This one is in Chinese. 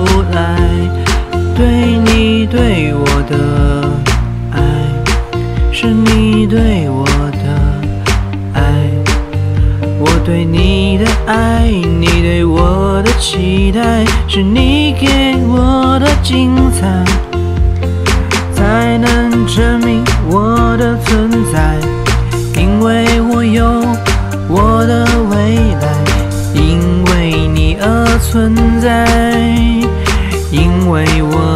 来，对你对我的爱，是你对我的爱，我对你的爱，你对我的期待，是你给我的精彩，才能证明我的存在，因为我有我的未来，因为你而存在，因为我